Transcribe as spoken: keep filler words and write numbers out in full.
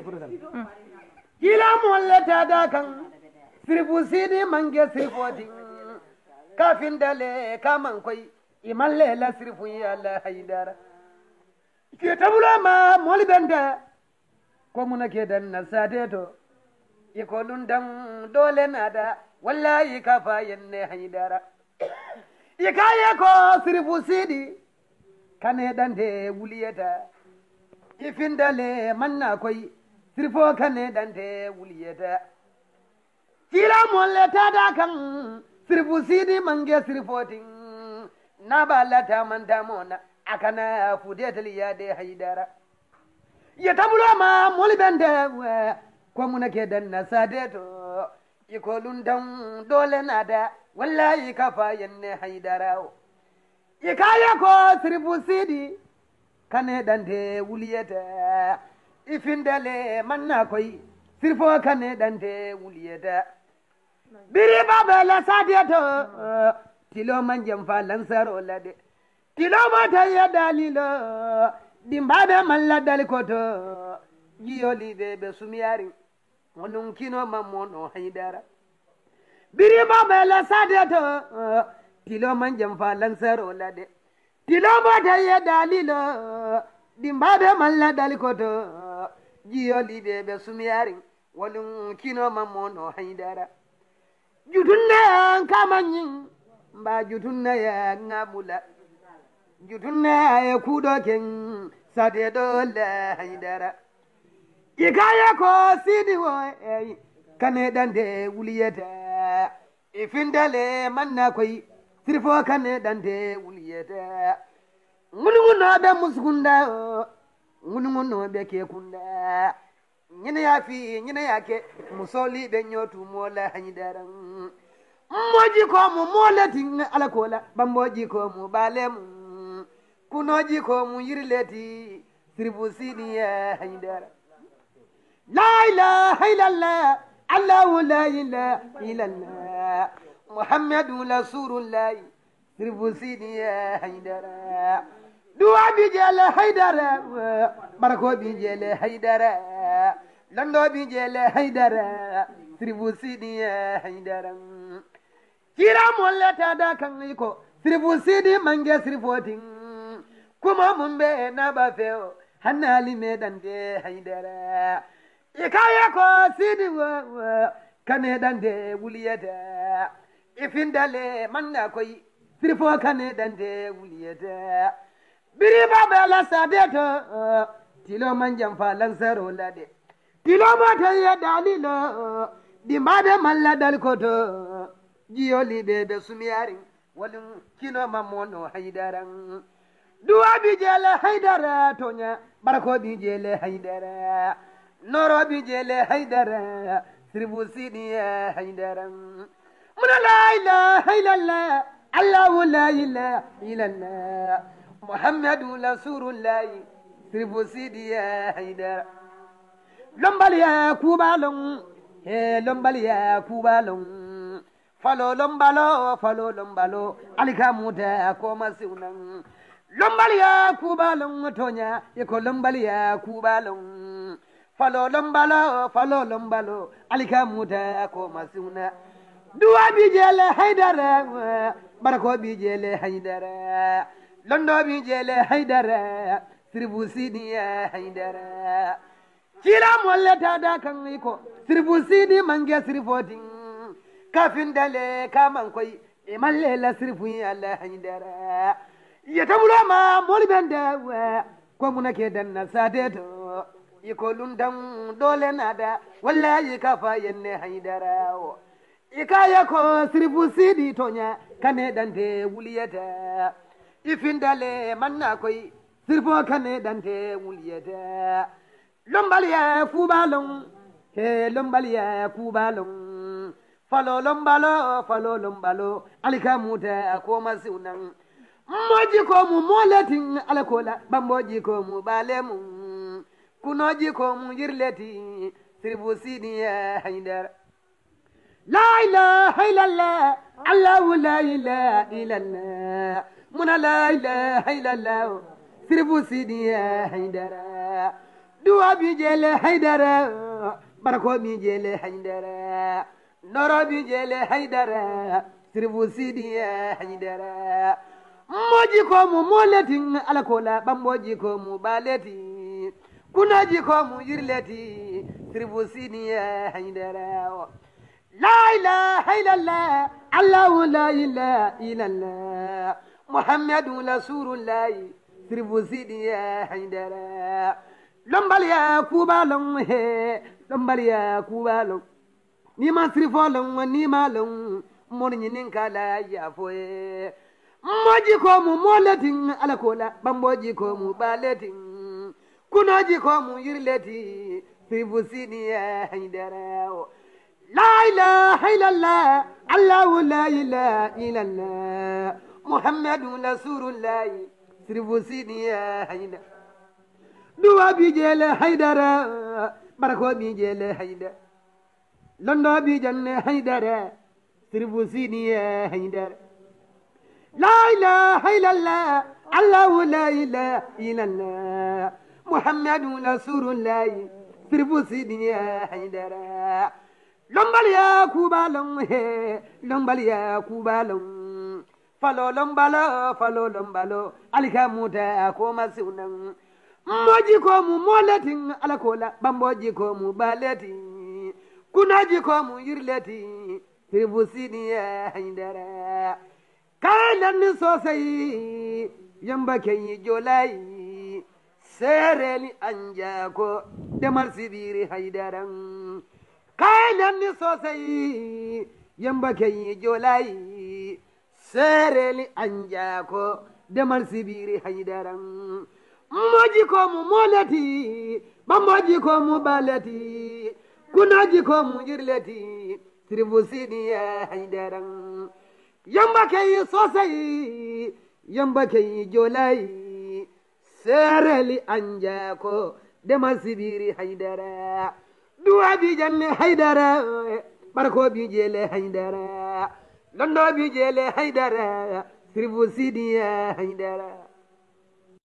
kila molle ta da kan sirfu sidi mange sirfoti kafin dale kaman koi imalle la sirfu ya la haidara ke tabula ma moli benda ko muna ke dan na sade to iko lundan dole nada wallahi kafa yanne haidara ikaye ko sirfu sidi kane dande wuliyata ifindale manna koi sirfo kane dande wuliyata kila molle tada kan sirfu sidi mange sirfotin na balata man damona akana fudetali yade haidara ya tabulo ma moli bende ko munake dan na sadeto iko lundan dole nada wallahi kafa yanne haidara ikaya ko sirfu sidi kane dande wuliyata ifindale manna koi sirfo kane dande wuliyata biri babala sadeto tilo manjem falan saro lade tilo mata ya dalilo dimbabe malla dalikoto yiyoli be be sumiyari wonun kino mamono haidara biri babala sadeto tilo manjem falan saro lade tilo mata ya dalilo dimbabe malla dalikoto yiyoli be be sumiyari wonun kino mamono haidara jutunne kamanyin mba jutunne ya ngabula jutunne ya kudo ken sade do la haidara ikaya ko sidi wo e kane dande wuliyata ifindale manna koy sirfo kane dande wuliyata ngunu be muskunda ngunu be ke kunda nyine ya fi nyine yake musoli be nyotu mola haidara moji ko mu moletin ala kola bamboji ko mu balem kunoji ko mu yirleti sirfu sidi ya haidara la ilaha illallah allah la ilaha illallah muhammadu rasulullah sirfu sidi ya haidara duwa bi jele haidara barako bi jele haidara lando bi jele haidara sirfu sidi ya haidara kira molle ta da kan iko sirfu sidi mange sirfotin kuma mun be na ba feo hanali me dande haidara ikaya ko sidi wa kane dande wuliyata ifindale manna koy sirfo kane dande wuliyata biri baba la sadeto tilo manjam falan saro lade tilo mata ya dalilo di made malla dal koto jiyoli be be sumiyari walum kino mamono haidaran duwa bi jele haidara tonya barako bi jele haidara noro bi jele haidara sirfu sidi ya haidaran muna la ilaha illallah allah la ilaha illallah muhammadu rasulullah sirfu sidi ya haidara lombal ya kubalon he lombal ya kubalon falo lombalo falo lombalo alika muta ko masunan lombal ya kubalon tonya yako lombal ya kubalon falo lombalo falo lombalo alika muta ko masuna duwa bi jele haidara barako bi jele haidara londo bi jele haidara sirfu sidi ya haidara kila molle ta da kan iko sirfu sidi mange sirfotin kafin dale kaman koi imalle la sirfu ya la haidara ya tabulo ma moli benda ko munake dan na sadeto iko lundan dole nada wallahi kafa yanne haidara ikaya ko sirfu sidi tonya kane dante wuliyata ifindale manna koi sirfo kane dante wuliyata lombal ya kubalon he lombal ya kubalon falo lombalo falo lombalo alika muta ko masunan moji ko mu moletin alakola bamboji ko mu balemu kunoji ko mu yirleti sirfu sidi ya haidara la ilaha illallah allah la ilaha illallah muna la ilaha illallah sirfu sidi ya haidara duwa bi jele haydara barko bi jele haydara noro bi jele haydara sirbu sidi haydara moji ko mu moletin alakola bamboji ko mu baleti kunaji ko mu yirleti sirbu sidi haydara la ilaha illallah allah la ilaha illallah muhammadu rasulullah sirbu sidi haydara lombal ya kuba long he lombal ya kuba long ni ma sirfo long ni ma long mon nyinin kala ya foye moji ko mu moletin alakola bamboji ko mu baletin kunoji ko mu yirleti sirbu sidi haydara la ilaha illallah allah la ilaha illallah muhammadu rasulullah sirbu sidi haydara duwa bi jele haydara barako bi jele haydara londo bi janne haydara sirbu sidi haydara la ilaha illallah allah la ilaha illallah muhammadu rasulullah sirbu sidi haydara lombal ya kubalon he lombal ya kubalon falo lombalo falo lombalo alika muta ko masunan moji ko mu moletin alakola bamboji ko mu baleti kunaji ko mu yirleti sirbu sidi haydara kanan sosai yamba kenyi jolai sereli anja ko demar sibiri haydaran kanan sosai yamba kenyi jolai sereli anja ko demar sibiri haydaran moji ko mu moleti bamboji ko mu baleti kunaji ko mu yirleti sirbu sidi haydaran yamba kay sosai yamba kay jolai sereli anja ko dema sibiri haydara duwa bi janne haydara barko bi jele haydara londo bi jele haydara sirbu sidi haydara